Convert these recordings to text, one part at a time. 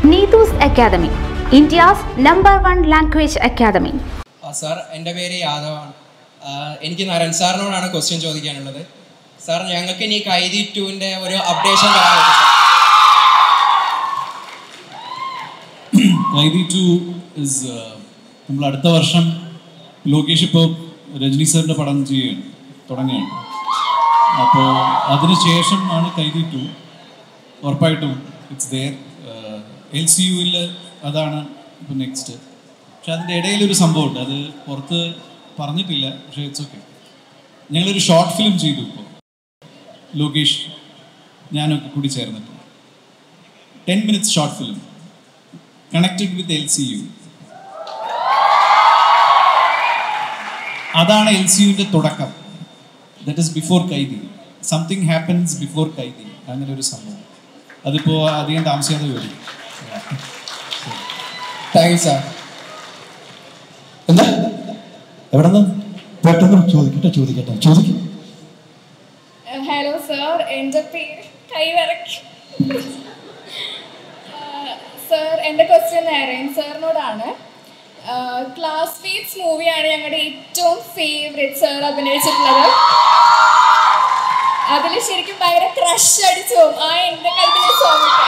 Neethu's Academy, India's #1 language academy. Sir, എൻ്റെ പേര് യാദവാണ്. എനിക്ക് നരൻ സാറിനോടാണ് ക്വസ്റ്റ്യൻ ചോദിക്കാനുള്ളത്. സാർ, ഞങ്ങൾക്ക് ഇനി കൈതി 2-ൻ്റെ ഒരു അപ്ഡേഷൻ തരാൻ പറ്റും? കൈതി 2 ഇസ് നമ്മൾ അടുത്ത വർഷം ലോകേഷ് ഇപ്പോൾ രജനി സാറിൻ്റെ പടം തുടങ്ങുകയാണ്. അപ്പോൾ അതിനുശേഷം ആണ് കൈതി 2. ഉറപ്പായിട്ടും ഇറ്റ്സ് ദെയർ. LCUവിൽ അതാണ് ഇപ്പോൾ നെക്സ്റ്റ്. പക്ഷെ അതിൻ്റെ ഇടയിലൊരു സംഭവമുണ്ട്, അത് പുറത്ത് പറഞ്ഞിട്ടില്ല. പക്ഷേ ഇറ്റ്സ് ഓക്കെ. ഞങ്ങളൊരു ഷോർട്ട് ഫിലിം ചെയ്തു ഇപ്പോൾ, ലോകേഷ് ഞാനൊക്കെ കൂടി ചേർന്നിട്ട് 10 minutes short film connected with LCU. അതാണ് LCUവിൻ്റെ തുടക്കം. That is before Kaithi. Something happens before Kaithi. അങ്ങനെ ഒരു സംഭവം. അതിപ്പോൾ അധികം താമസിയാതെ വരും. Thank you sir. എന്താ എവിടെ നിന്ന് പെട്ടെന്ന് ചോദിക്കട്ടെ. ഹലോ സാർ, എൻ്റെ പേര് കൈവരയ്ക്കും. സാർ, എൻ്റെ ക്വസ്റ്റ്യൻ നരൈൻ സാറിനോടാണ്. ക്ലാസ്മേറ്റ്സ് മൂവിയാണ് ഞങ്ങളുടെ ഏറ്റവും ഫേവറേറ്റ് സാർ അഭിനയിച്ചിട്ടുള്ളത്. അതിൽ ശരിക്കും ഭയങ്കര ക്രഷ് അടിച്ചു പോകും ആ എൻ്റെ കൽപ്പിലെ സോങ്ങൊക്കെ.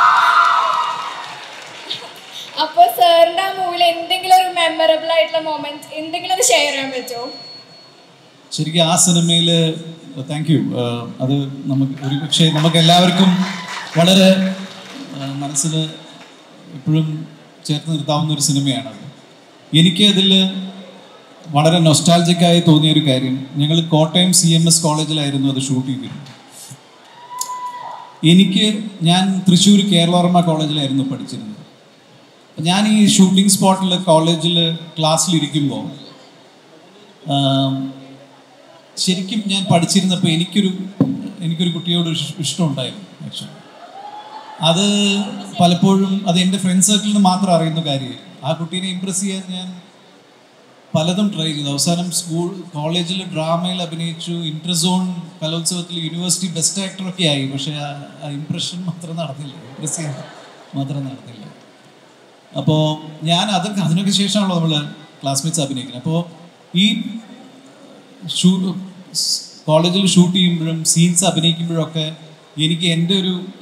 അപ്പോൾ സാറിൻ്റെ ആ മൂവിയിൽ എന്തെങ്കിലും ഒരു മെമ്മറബിൾ ആയിട്ടുള്ള മൊമെന്റ് എന്തെങ്കിലും അത് ഷെയർ ചെയ്യാൻ പറ്റുമോ? ശരിക്കും ആ സിനിമയിൽ താങ്ക് യു. അത് പക്ഷേ നമുക്ക് എല്ലാവർക്കും വളരെ മനസ്സിൽ എപ്പോഴും ചേർത്ത് നിർത്താവുന്ന ഒരു സിനിമയാണത്. എനിക്ക് അതിൽ വളരെ നൊസ്റ്റാൾജിക്കായി തോന്നിയൊരു കാര്യം, ഞങ്ങൾ കോട്ടയം CMS കോളേജിലായിരുന്നു അത് ഷൂട്ട് ചെയ്തിരുന്നത്. ഞാൻ തൃശ്ശൂർ കേരളവർമ്മ കോളേജിലായിരുന്നു പഠിച്ചിരുന്നത്. ഞാൻ ഈ ഷൂട്ടിംഗ് സ്പോട്ടിൽ കോളേജിൽ ക്ലാസ്സിലിരിക്കുമ്പോൾ ശരിക്കും ഞാൻ പഠിച്ചിരുന്നപ്പോൾ എനിക്കൊരു കുട്ടിയോട് ഇഷ്ടമുണ്ടായിരുന്നു. ആക്ച്വലി അത് പലപ്പോഴും അത് എൻ്റെ ഫ്രണ്ട് സർക്കിളിൽ നിന്ന് മാത്രം അറിയുന്ന കാര്യമായിരുന്നു. ആ കുട്ടീനെ ഇമ്പ്രസ് ചെയ്യാൻ ഞാൻ പലതും ട്രൈ ചെയ്തു. അവസാനം കോളേജിൽ ഡ്രാമയിൽ അഭിനയിച്ചു, ഇൻ്റർസോൺ കലോത്സവത്തിൽ യൂണിവേഴ്സിറ്റി ബെസ്റ്റ് ആക്ടറൊക്കെ ആയി. പക്ഷേ ആ ഇമ്പ്രഷൻ മാത്രം നടന്നില്ല, ഇമ്പ്രസ് ചെയ്യാൻ മാത്രം നടന്നില്ല. അപ്പോൾ അതിനൊക്കെ ശേഷമാണല്ലോ നമ്മൾ ക്ലാസ്മേറ്റ്സ് അഭിനയിക്കുന്നത്. അപ്പോൾ ഈ കോളേജിൽ ഷൂട്ട് ചെയ്യുമ്പോഴും സീൻസ് അഭിനയിക്കുമ്പോഴൊക്കെ എനിക്ക് എൻ്റെ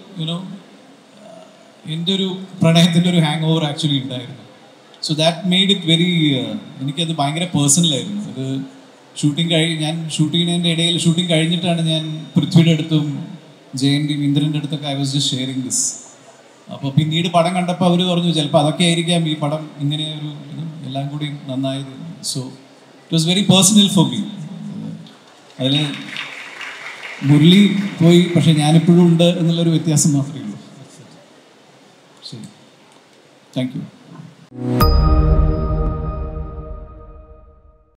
ഒരു പ്രണയത്തിൻ്റെ ഒരു ഹാങ് ഓവർ ആക്ച്വലി ഉണ്ടായിരുന്നു. So that made it very എനിക്കത് ഭയങ്കര പേഴ്സണലായിരുന്നു. അത് ഞാൻ ഷൂട്ട് ചെയ്യുന്നതിൻ്റെ ഇടയിൽ ഷൂട്ടിംഗ് കഴിഞ്ഞിട്ടാണ് ഞാൻ പൃഥ്വിയുടെ അടുത്തും ജയൻ്റെയും ഇന്ദ്രൻ്റെ അടുത്തൊക്കെ I was just sharing this. അപ്പോൾ പിന്നീട് പടം കണ്ടപ്പോൾ അവർ പറഞ്ഞു ചിലപ്പോൾ അതൊക്കെ ആയിരിക്കാം ഈ പടം ഇങ്ങനെ ഒരു എല്ലാം കൂടി നന്നായത്. So it was very personal for me. അതിൽ മുരളി പോയി, പക്ഷെ ഞാനിപ്പോഴും ഉണ്ട് എന്നുള്ളൊരു വ്യത്യാസം മാത്രമേ ഉള്ളൂ. ശരി, താങ്ക് യു.